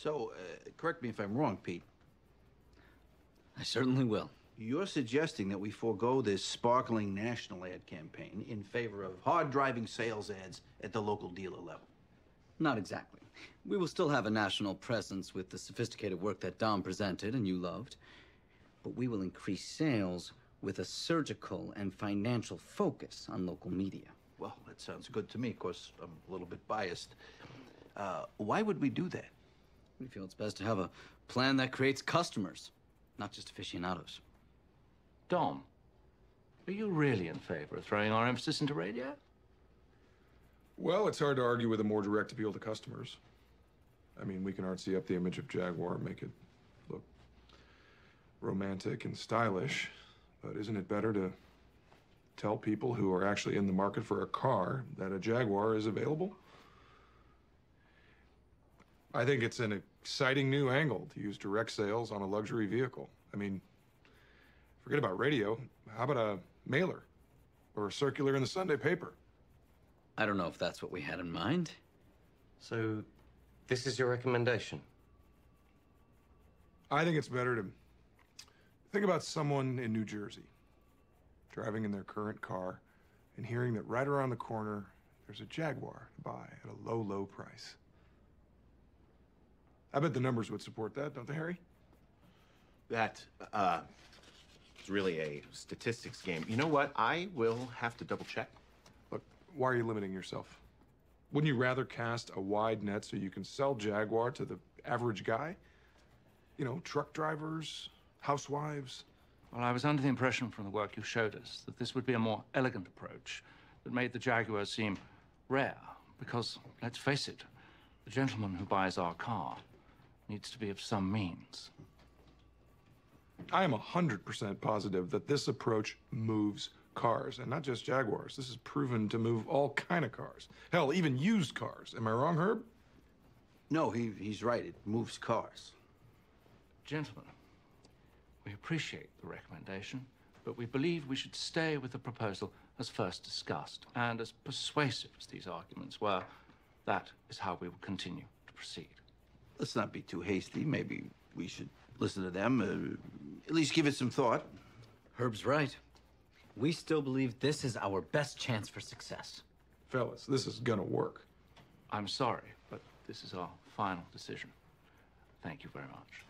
So, correct me if I'm wrong, Pete. I certainly will. You're suggesting that we forego this sparkling national ad campaign in favor of hard-driving sales ads at the local dealer level. Not exactly. We will still have a national presence with the sophisticated work that Dom presented and you loved. But we will increase sales with a surgical and financial focus on local media. Well, that sounds good to me. Of course, I'm a little bit biased. Why would we do that? We feel it's best to have a plan that creates customers, not just aficionados. Dom, are you really in favor of throwing our emphasis into radio? Well, it's hard to argue with a more direct appeal to customers. I mean, we can artsy up the image of Jaguar and make it look romantic and stylish, but isn't it better to tell people who are actually in the market for a car that a Jaguar is available? I think it's an exciting new angle to use direct sales on a luxury vehicle. I mean, forget about radio. How about a mailer or a circular in the Sunday paper? I don't know if that's what we had in mind. So, this is your recommendation? I think it's better to think about someone in New Jersey driving in their current car and hearing that right around the corner there's a Jaguar to buy at a low, low price. I bet the numbers would support that, don't they, Harry? That, is really a statistics game. You know what? I will have to double check. Look, why are you limiting yourself? Wouldn't you rather cast a wide net so you can sell Jaguar to the average guy? You know, truck drivers, housewives. Well, I was under the impression from the work you showed us that this would be a more elegant approach that made the Jaguar seem rare. Because, let's face it, the gentleman who buys our car needs to be of some means. I am 100% positive that this approach moves cars, and not just Jaguars. This is proven to move all kind of cars. Hell, even used cars. Am I wrong, Herb? No, he's right. It moves cars. Gentlemen, we appreciate the recommendation, but we believe we should stay with the proposal as first discussed. And as persuasive as these arguments were, that is how we will continue to proceed. Let's not be too hasty. Maybe we should listen to them, at least give it some thought. Herb's right. We still believe this is our best chance for success. Fellas, this is gonna work. I'm sorry, but this is our final decision. Thank you very much.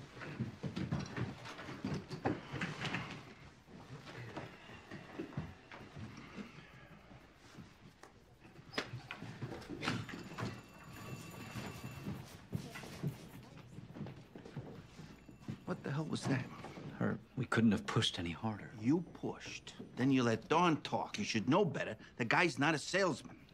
What the hell was that? Herb, we couldn't have pushed any harder. You pushed. Then you let Dawn talk. You should know better. The guy's not a salesman.